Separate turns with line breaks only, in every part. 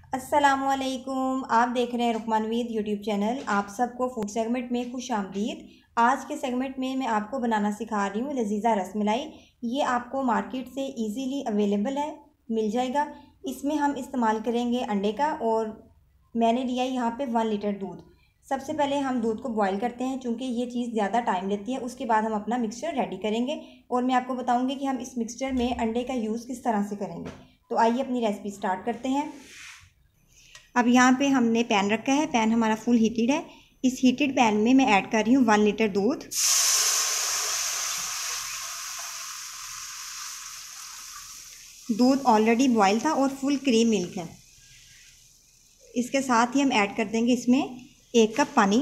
अस्सलामुअलैकुम। आप देख रहे हैं रुकमानवीद यूट्यूब चैनल। आप सबको फूड सेगमेंट में खुश आमदीद। आज के सेगमेंट में मैं आपको बनाना सिखा रही हूँ लजीज़ा रसमलाई। ये आपको मार्केट से इजीली अवेलेबल है, मिल जाएगा। इसमें हम इस्तेमाल करेंगे अंडे का, और मैंने लिया है यहाँ पे 1 लीटर दूध। सबसे पहले हम दूध को बॉईल करते हैं, चूँकि ये चीज़ ज़्यादा टाइम लेती है। उसके बाद हम अपना मिक्सचर रेडी करेंगे, और मैं आपको बताऊँगी कि हम इस मिक्सचर में अंडे का यूज़ किस तरह से करेंगे। तो आइए अपनी रेसिपी स्टार्ट करते हैं। अब यहाँ पे हमने पैन रखा है, पैन हमारा फुल हीटेड है। इस हीटेड पैन में मैं ऐड कर रही हूँ 1 लीटर दूध। दूध ऑलरेडी बॉयल था और फुल क्रीम मिल्क है। इसके साथ ही हम ऐड कर देंगे इसमें 1 कप पानी।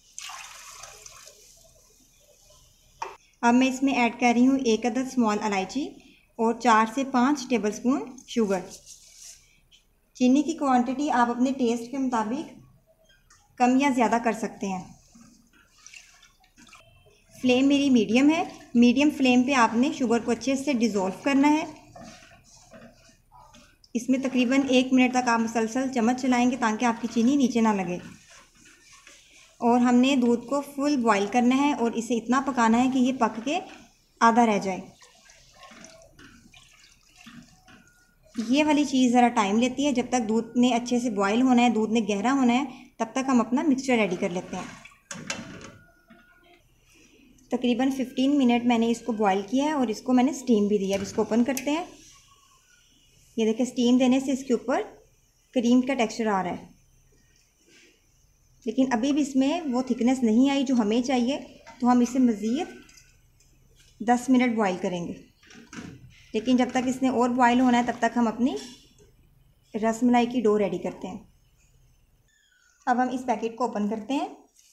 अब मैं इसमें ऐड कर रही हूँ 1 अदद स्मॉल इलायची और 4 से 5 टेबलस्पून शुगर। चीनी की क्वांटिटी आप अपने टेस्ट के मुताबिक कम या ज़्यादा कर सकते हैं। फ्लेम मेरी मीडियम है। मीडियम फ्लेम पे आपने शुगर को अच्छे से डिज़ोल्व करना है। इसमें तकरीबन 1 मिनट तक आप मुसलसल चम्मच चलाएंगे ताकि आपकी चीनी नीचे ना लगे। और हमने दूध को फुल बॉईल करना है और इसे इतना पकाना है कि ये पक के आधा रह जाए। ये वाली चीज़ ज़रा टाइम लेती है। जब तक दूध ने अच्छे से बॉईल होना है, दूध ने गहरा होना है, तब तक हम अपना मिक्सचर रेडी कर लेते हैं। तकरीबन 15 मिनट मैंने इसको बॉईल किया है और इसको मैंने स्टीम भी दिया। अब इसको ओपन करते हैं। ये देखिए, स्टीम देने से इसके ऊपर क्रीम का टेक्सचर आ रहा है, लेकिन अभी भी इसमें वो थिकनेस नहीं आई जो हमें चाहिए। तो हम इसे मज़ीद 10 मिनट बॉईल करेंगे। लेकिन जब तक इसने और बॉईल होना है, तब तक हम अपनी रसमलाई की डो रेडी करते हैं। अब हम इस पैकेट को ओपन करते हैं।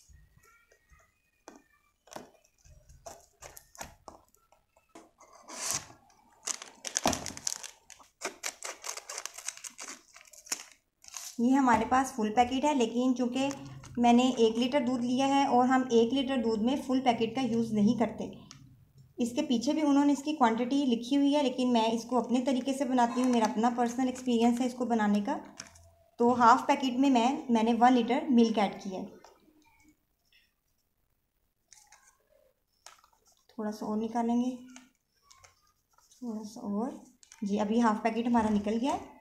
ये हमारे पास फुल पैकेट है, लेकिन चूँकि मैंने 1 लीटर दूध लिया है और हम 1 लीटर दूध में फुल पैकेट का यूज़ नहीं करते। इसके पीछे भी उन्होंने इसकी क्वांटिटी लिखी हुई है, लेकिन मैं इसको अपने तरीके से बनाती हूँ। मेरा अपना पर्सनल एक्सपीरियंस है इसको बनाने का। तो हाफ़ पैकेट में मैंने 1 लीटर मिल्क ऐड किया है। थोड़ा सा और निकालेंगे, थोड़ा सा और जी। अभी हाफ़ पैकेट हमारा निकल गया है।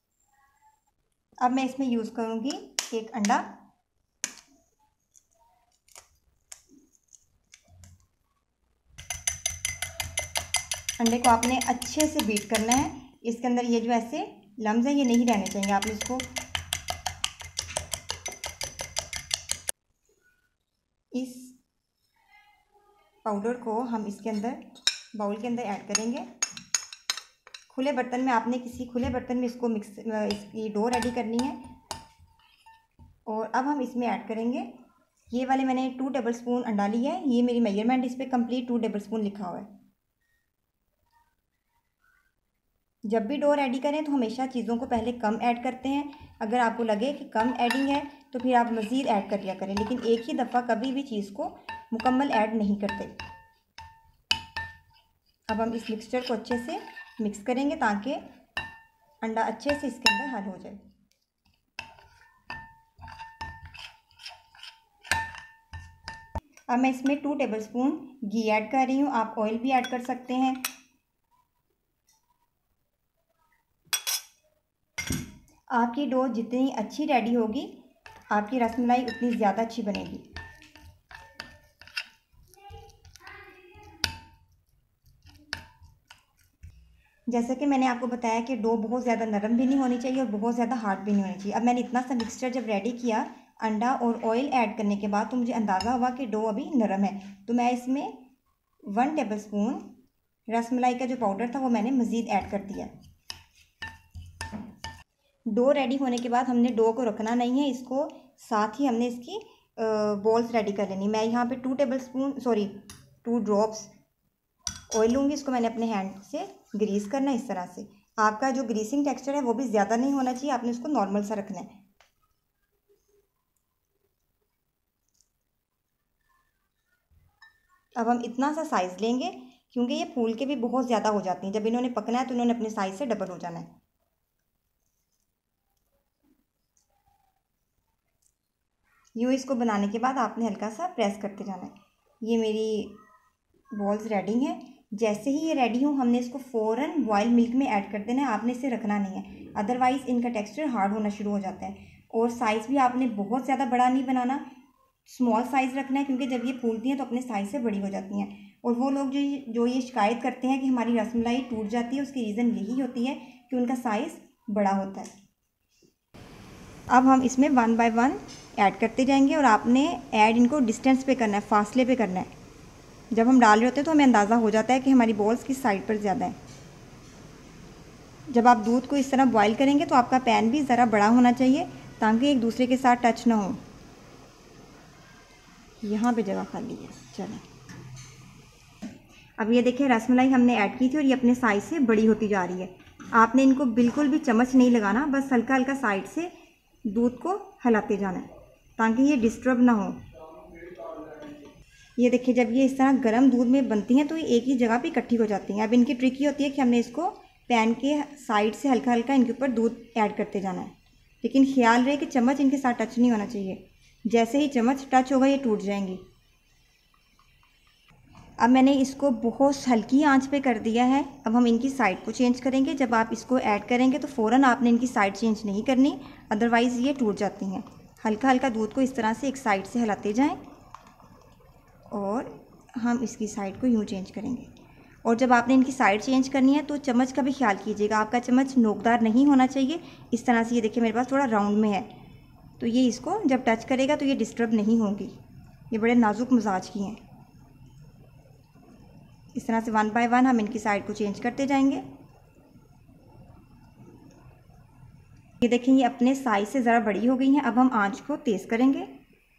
अब मैं इसमें यूज़ करूँगी 1 अंडा। अंडे को आपने अच्छे से बीट करना है। इसके अंदर ये जो ऐसे लम्स हैं, ये नहीं रहने चाहिए। आपने इसको इस पाउडर को हम इसके अंदर बाउल के अंदर ऐड करेंगे। खुले बर्तन में आपने किसी खुले बर्तन में इसको इसकी डो रेडी करनी है। और अब हम इसमें ऐड करेंगे, ये वाले मैंने 2 टेबलस्पून अंडा लिया है। ये मेरी मेजरमेंट इस पर कंप्लीट 2 टेबलस्पून लिखा हुआ है। जब भी डो रेडी करें तो हमेशा चीज़ों को पहले कम ऐड करते हैं। अगर आपको लगे कि कम एडिंग है तो फिर आप मज़ीद ऐड कर लिया करें, लेकिन एक ही दफ़ा कभी भी चीज़ को मुकम्मल ऐड नहीं करते। अब हम इस मिक्सचर को अच्छे से मिक्स करेंगे ताकि अंडा अच्छे से इसके अंदर हल हो जाए। अब मैं इसमें 2 टेबलस्पून घी ऐड कर रही हूँ। आप ऑयल भी ऐड कर सकते हैं। आपकी डो जितनी अच्छी रेडी होगी, आपकी रसमलाई उतनी ज़्यादा अच्छी बनेगी। जैसे कि मैंने आपको बताया कि डो बहुत ज़्यादा नरम भी नहीं होनी चाहिए और बहुत ज़्यादा हार्ड भी नहीं होनी चाहिए। अब मैंने इतना सा मिक्सचर जब रेडी किया अंडा और ऑयल ऐड करने के बाद, तो मुझे अंदाज़ा हुआ कि डो अभी नरम है। तो मैं इसमें 1 टेबलस्पून रसमलाई का जो पाउडर था वो मैंने मज़ीद ऐड कर दिया। डो रेडी होने के बाद हमने डो को रखना नहीं है, इसको साथ ही हमने इसकी बॉल्स रेडी कर लेनी। मैं यहाँ पे 2 ड्रॉप्स ऑयल लूँगी। इसको मैंने अपने हैंड से ग्रीस करना है इस तरह से। आपका जो ग्रीसिंग टेक्सचर है वो भी ज़्यादा नहीं होना चाहिए, आपने इसको नॉर्मल सा रखना है। अब हम इतना सा साइज़ लेंगे, क्योंकि ये फूल के भी बहुत ज़्यादा हो जाती हैं। जब इन्होंने पकना है तो इन्होंने अपने साइज़ से डबल हो जाना है। यूँ इसको बनाने के बाद आपने हल्का सा प्रेस करते जाना है। ये मेरी बॉल्स रेडी हैं। जैसे ही ये रेडी हो हमने इसको फ़ौरन बॉयल मिल्क में ऐड कर देना है। आपने इसे रखना नहीं है, अदरवाइज़ इनका टेक्सचर हार्ड होना शुरू हो जाता है। और साइज़ भी आपने बहुत ज़्यादा बड़ा नहीं बनाना, स्मॉल साइज़ रखना है, क्योंकि जब ये फूलती हैं तो अपने साइज़ से बड़ी हो जाती हैं। और वो लोग जो ये शिकायत करते हैं कि हमारी रसमलाई टूट जाती है, उसकी रीज़न यही होती है कि उनका साइज़ बड़ा होता है। अब हम इसमें 1 बाय 1 ऐड करते जाएंगे और आपने ऐड इनको डिस्टेंस पे करना है, फासले पे करना है। जब हम डाल रहे होते हैं तो हमें अंदाज़ा हो जाता है कि हमारी बॉल्स किस साइड पर ज़्यादा है। जब आप दूध को इस तरह बॉयल करेंगे तो आपका पैन भी ज़रा बड़ा होना चाहिए ताकि एक दूसरे के साथ टच ना हो। यहाँ पे जगह खाली है। चलें, अब ये देखिए रसमलाई हमने ऐड की थी और ये अपने साइज़ से बड़ी होती जा रही है। आपने इनको बिल्कुल भी चम्मच नहीं लगाना, बस हल्का हल्का साइड से दूध को हिलाते जाना है ताकि ये डिस्टर्ब ना हो। ये देखिए जब ये इस तरह गर्म दूध में बनती हैं तो ये एक ही जगह पे इकट्ठी हो जाती हैं। अब इनकी ट्रिक ये होती है कि हमने इसको पैन के साइड से हल्का हल्का इनके ऊपर दूध ऐड करते जाना है, लेकिन ख्याल रहे कि चम्मच इनके साथ टच नहीं होना चाहिए। जैसे ही चम्मच टच होगा ये टूट जाएंगी। अब मैंने इसको बहुत हल्की आंच पे कर दिया है। अब हम इनकी साइड को चेंज करेंगे। जब आप इसको ऐड करेंगे तो फ़ौरन आपने इनकी साइड चेंज नहीं करनी, अदरवाइज़ ये टूट जाती हैं। हल्का हल्का दूध को इस तरह से एक साइड से हिलाते जाएं और हम इसकी साइड को यूँ चेंज करेंगे। और जब आपने इनकी साइड चेंज करनी है तो चम्मच का भी ख्याल कीजिएगा, आपका चम्मच नोकदार नहीं होना चाहिए। इस तरह से ये देखिए मेरे पास थोड़ा राउंड में है, तो ये इसको जब टच करेगा तो ये डिस्टर्ब नहीं होंगी। ये बड़े नाजुक मिजाज की हैं। इस तरह से 1 बाय 1 हम इनकी साइड को चेंज करते जाएंगे। ये देखें ये अपने साइज से ज़रा बड़ी हो गई हैं। अब हम आंच को तेज़ करेंगे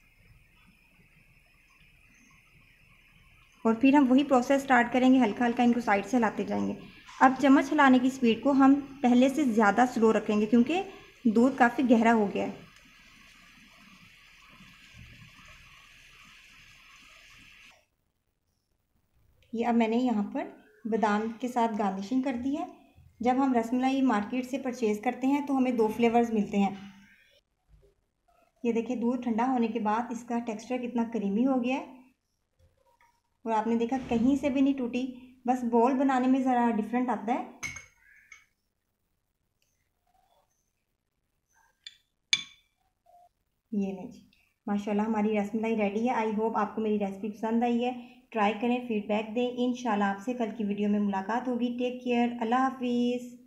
और फिर हम वही प्रोसेस स्टार्ट करेंगे, हल्का हल्का इनको साइड से हिलाते जाएंगे। अब चम्मच हिलाने की स्पीड को हम पहले से ज़्यादा स्लो रखेंगे क्योंकि दूध काफ़ी गहरा हो गया है। ये अब मैंने यहाँ पर बादाम के साथ गार्निशिंग कर दी है। जब हम रसमलाई मार्केट से परचेज़ करते हैं तो हमें 2 फ्लेवर्स मिलते हैं। ये देखिए दूध ठंडा होने के बाद इसका टेक्सचर कितना क्रीमी हो गया है और आपने देखा कहीं से भी नहीं टूटी, बस बॉल बनाने में ज़रा डिफरेंट आता है। ये नहीं जी, माशाल्लाह हमारी रसमलाई रेडी है। आई होप आपको मेरी रेसिपी पसंद आई है। ट्राई करें, फीडबैक दें। इंशाल्लाह आपसे कल की वीडियो में मुलाकात होगी। टेक केयर, अल्लाह हाफिज़।